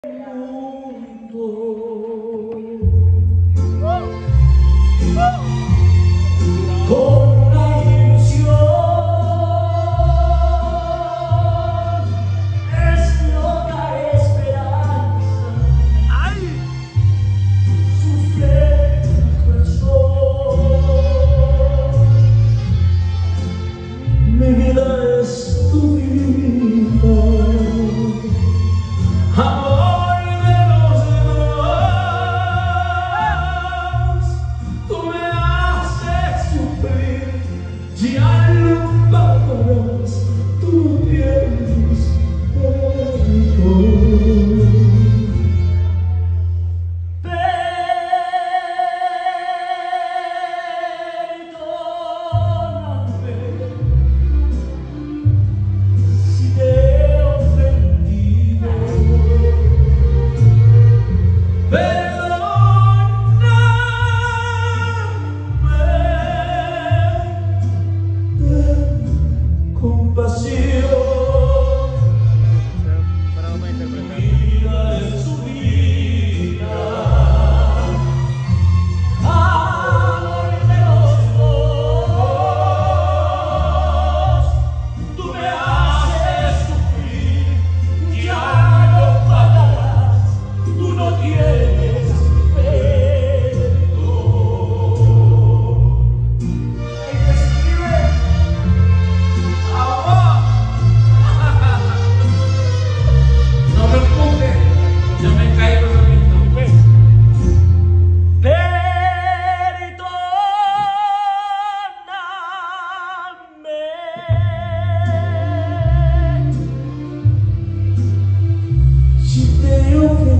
Con una ilusión es loca esperanza. Sufre tu corazón. Mi vida es tu vida, amor de los demás. Tú me haces sufrir, ya lo pagarás. Tú no tienes perdón. Si te ofendo